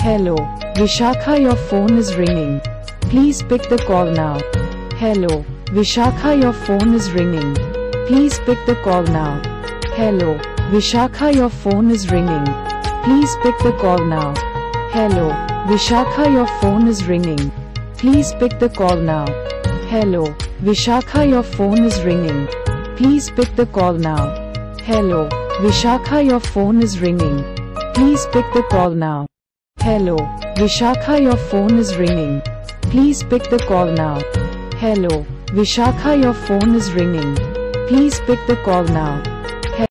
Hello, Vishakha, your phone is ringing. Please pick the call now. Hello, Vishakha, your phone is ringing. Please pick the call now. Hello, Vishakha, your phone is ringing. Please pick the call now. Hello, Vishakha, your phone is ringing. Please pick the call now. Hello, Vishakha, your phone is ringing. Please pick the call now. Hello, Vishakha, your phone is ringing. Please pick the call now. Hello, Vishakha, your phone is ringing. Please pick the call now. Hello, Vishakha, your phone is ringing. Please pick the call now.